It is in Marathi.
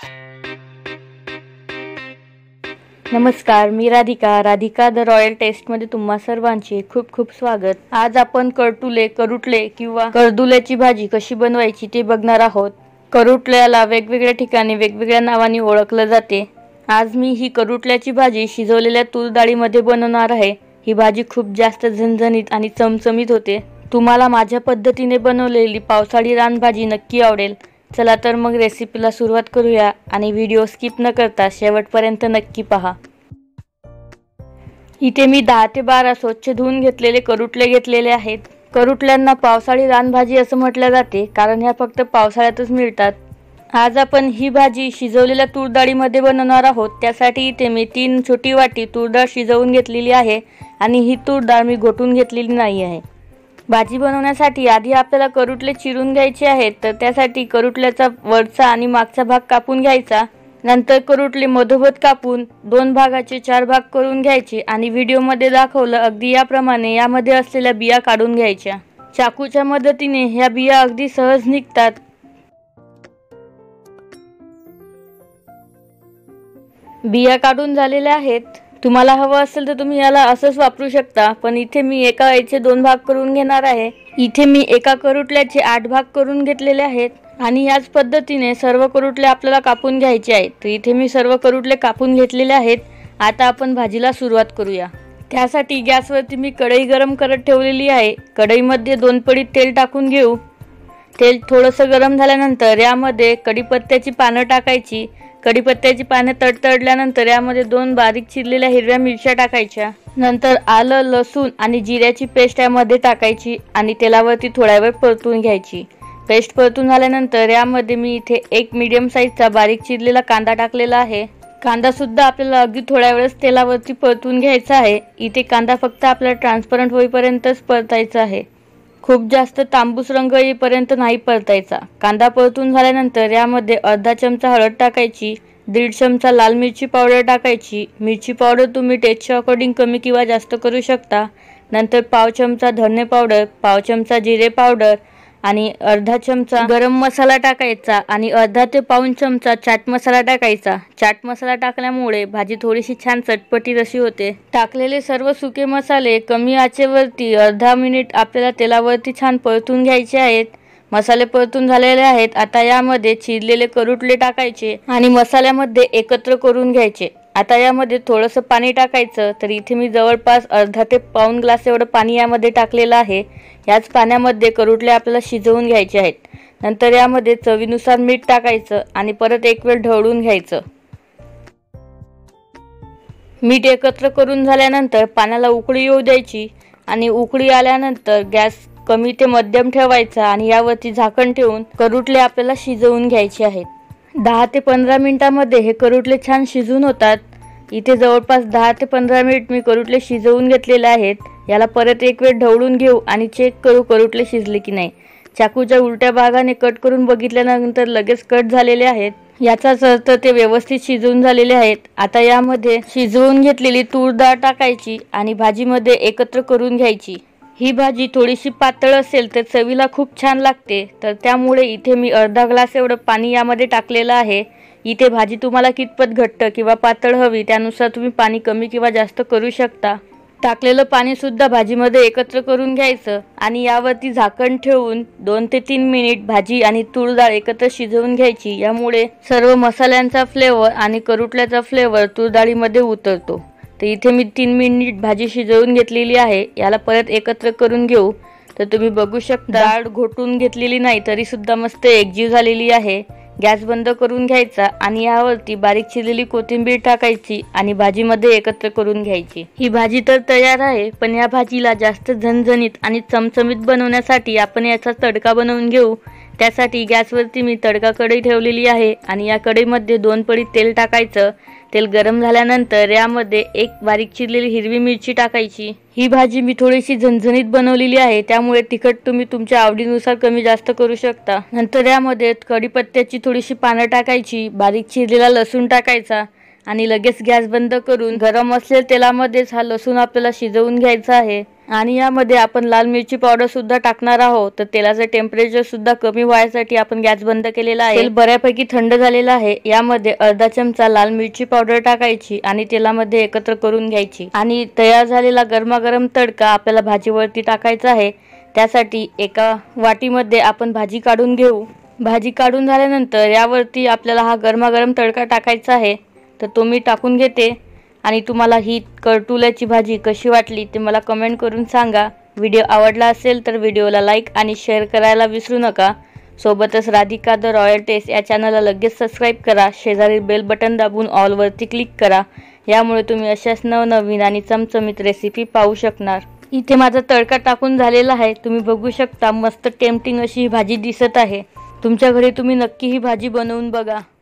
नमस्कार, मी राधिका द रॉयल टेस्टमध्ये तुम्हा सर्वांचे खूप खूप स्वागत. आज आपण करुटले किंवा कर्दुल्याची भाजी कशी बनवायची ते बघणार आहोत. करुटल्याला वेगवेगळ्या ठिकाणी वेगवेगळ्या नावाने ओळखलं जाते. आज मी ही करुटल्याची भाजी शिजवलेल्या तूर डाळीमध्ये बनवणार आहे. ही भाजी खूप जास्त झणझणीत आणि चमचमीत होते. तुम्हाला माझ्या पद्धतीने बनवलेली पावसाळी रानभाजी नक्की आवडेल. चला तर मग रेसिपीला सुरुवात करूया आणि व्हिडिओ स्किप न करता शेवटपर्यंत नक्की पहा. इथे मी 10 ते 12 स्वच्छ धुवून घेतलेले करुटले घेतलेले आहेत. करुटल्यांना पावसाळी रानभाजी असं म्हटलं जाते कारण ह्या फक्त पावसाळ्यातच मिळतात. आज आपण ही भाजी शिजवलेल्या तूर डाळीमध्ये बनवणार आहोत. त्यासाठी इथे मी 3 छोटी वाटी तूर डाळ शिजवून घेतलेली आहे आणि ही तूर डाळ मी घोटून घेतलेली नाही आहे. भाजी बनवण्यासाठी आधी आपल्याला करुटले चिरून घ्यायचे आहेत. तर त्यासाठी करुटल्याचा वरचा आणि मागचा भाग कापून घ्यायचा. नंतर करुटले मधोमध कापून 2 भागाचे 4 भाग करून घ्यायचे आणि व्हिडिओमध्ये दाखवलं अगदी याप्रमाणे यामध्ये असलेल्या बिया काढून घ्यायच्या. चाकूच्या मदतीने ह्या बिया अगदी सहज निघतात. बिया काढून झालेल्या आहेत. तुम्हाला हवं असेल तर तुम्ही याला असंच वापरू शकता, पण इथे मी एका याचे 2 भाग करून घेणार आहे. इथे मी एका करुटल्याचे 8 भाग करून घेतलेले आहेत आणि याच पद्धतीने सर्व करुटले आपल्याला कापून घ्यायचे आहेत. तर इथे मी सर्व करुटले कापून घेतलेले आहेत. आता आपण भाजीला सुरुवात करूया. त्यासाठी गॅसवरती मी कढई गरम करत ठेवलेली आहे. कढईमध्ये 2 पळी तेल टाकून घेऊ. तेल थोडंसं गरम झाल्यानंतर यामध्ये कढीपत्त्याची पानं टाकायची. कढीपत्त्याची पाने तडतडल्यानंतर यामध्ये 2 बारीक चिरलेल्या हिरव्या मिरच्या टाकायच्या. नंतर आलं, लसूण आणि जिऱ्याची पेस्ट यामध्ये टाकायची आणि तेलावरती थोड्या वेळ परतून घ्यायची. पेस्ट परतून झाल्यानंतर यामध्ये मी इथे 1 मीडियम साईजचा बारीक चिरलेला कांदा टाकलेला आहे. कांदा सुद्धा आपल्याला अगदी थोड्या वेळच तेलावरती परतून घ्यायचा आहे. इथे कांदा फक्त आपल्याला ट्रान्सपरंट होईपर्यंतच परतायचा आहे. खूप जास्त तांबूस रंग येईपर्यंत नाही परतायचा. कांदा परतून झाल्यानंतर यामध्ये अर्धा चमचा हळद टाकायची. 1.5 चमचा लाल मिरची पावडर टाकायची. मिरची पावडर तुम्ही टेस्टच्या अकॉर्डिंग कमी किंवा जास्त करू शकता. नंतर पाव चमचा धने पावडर, पाव चमचा जिरे पावडर आणि अर्धा चमचा गरम मसाला टाकायचा आणि अर्धा ते पाऊण चमचा चाट मसाला टाकायचा. चाट मसाला टाकल्यामुळे भाजी थोडीशी छान चटपटीत अशी होते. टाकलेले सर्व सुके मसाले कमी आचेवरती अर्धा मिनिट आपल्याला तेलावरती छान परतून घ्यायचे आहेत. मसाले परतून झालेले आहेत. आता यामध्ये चिरलेले करुटले टाकायचे आणि मसाल्यामध्ये एकत्र करून घ्यायचे. आता यामध्ये थोडंसं पाणी टाकायचं. तर इथे मी जवळपास अर्धा ते पाऊण ग्लास एवढं पाणी यामध्ये टाकलेलं आहे. याच पाण्यामध्ये करुटले आपल्याला शिजवून घ्यायचे आहेत. नंतर यामध्ये चवीनुसार मीठ टाकायचं आणि परत एक वेळ ढवळून घ्यायचं. मीठ एकत्र करून झाल्यानंतर पाण्याला उकळी येऊ द्यायची आणि उकळी आल्यानंतर गॅस कमी ते मध्यम ठेवायचा आणि यावरती झाकण ठेवून करुटले आपल्याला शिजवून घ्यायचे आहेत. 10 ते 15 मिनिटांमध्ये हे करुटले छान शिजून होतात. इथे जवळपास 10 ते 15 मिनिट मी करुटले शिजवून घेतलेले आहेत. याला परत एक वेळ ढवळून घेऊ आणि चेक करू करुटले शिजले की नाही. चाकूच्या उलट्या भागाने कट करून बघितल्यानंतर लगेच कट झालेले आहेत. याचाच अर्थ ते व्यवस्थित शिजवून झालेले आहेत. आता यामध्ये शिजवून घेतलेली तूर डाळ टाकायची आणि भाजीमध्ये एकत्र करून घ्यायची. ही भाजी थोडीशी पातळ असेल तर चवीला खूप छान लागते. तर त्यामुळे इथे मी अर्धा ग्लास एवढं पाणी यामध्ये टाकलेलं आहे. इथे भाजी तुम्हाला कितपत घट्ट किंवा पातळ हवी त्यानुसार तुम्ही पाणी कमी किंवा जास्त करू शकता. टाकलेलं पाणी सुद्धा भाजीमध्ये एकत्र करून घ्यायचं आणि यावरती झाकण ठेवून 2 ते 3 मिनिट भाजी आणि तूर डाळ एकत्र शिजवून घ्यायची. यामुळे सर्व मसाल्यांचा फ्लेवर आणि करुटल्याचा फ्लेवर तूर डाळीमध्ये उतरतो. तर इथे मी 3 मिनिट भाजी शिजवून घेतलेली आहे. याला परत एकत्र करून घेऊ. तर तुम्ही बघू शकता डाळ घोटून घेतलेली नाही तरी सुद्धा मस्त एकजीव झालेली आहे. गॅस बंद करून घ्यायचा आणि यावरती बारीक चिरलेली कोथिंबीर टाकायची आणि भाजीमध्ये एकत्र करून घ्यायची. ही भाजी तर तयार आहे, पण या भाजीला जास्त झणझणीत आणि चमचमीत बनवण्यासाठी आपण याचा तडका बनवून घेऊ. त्यासाठी गॅसवरती मी तडका कढई ठेवलेली आहे आणि या कढईमध्ये 2 पळी तेल टाकायचं. तेल गरम झाल्यानंतर यामध्ये 1 बारीक चिरलेली हिरवी मिरची टाकायची. ही भाजी मी थोडीशी झणझणीत बनवलेली आहे त्यामुळे तिखट तुम्ही तुमच्या आवडीनुसार कमी जास्त करू शकता. नंतर यामध्ये कढीपत्त्याची थोडीशी पानं टाकायची. बारीक चिरलेला लसूण टाकायचा आणि लगेच गॅस बंद करून गरम असलेल्या तेलामध्येच हा लसूण आपल्याला शिजवून घ्यायचा आहे. आणि यामध्ये आपण लाल मिरची पावडर सुद्धा टाकणार आहोत. तर तेलाचं टेम्परेचर सुद्धा कमी व्हायसाठी आपण गॅस बंद केलेला आहे. तेल बऱ्यापैकी थंड झालेलं आहे. यामध्ये अर्धा चमचा लाल मिरची पावडर टाकायची आणि तेलामध्ये एकत्र करून घ्यायची आणि तयार झालेला गरमागरम तडका आपल्याला भाजीवरती टाकायचा आहे. त्यासाठी एका वाटीमध्ये आपण भाजी काढून घेऊ. भाजी काढून झाल्यानंतर यावरती आपल्याला हा गरमागरम तडका टाकायचा आहे. तर तो मी टाकून घेते आणि तुम्हाला ही करटुल्याची भाजी कशी वाटली ते मला कमेंट करून सांगा. व्हिडिओ आवडला असेल तर व्हिडिओला लाईक आणि शेअर करायला विसरू नका. सोबतच राधिका द रॉयल टेस्ट या चॅनलला लगेच सबस्क्राईब करा. शेजारी बेल बटन दाबून ऑलवरती क्लिक करा. यामुळे तुम्ही अशाच नवनवीन आणि चमचमीत रेसिपी पाहू शकणार. इथे माझा तडका टाकून झालेला आहे. तुम्ही बघू शकता मस्त टेम्पटिंग अशी ही भाजी दिसत आहे. तुमच्या घरी तुम्ही नक्की ही भाजी बनवून बघा.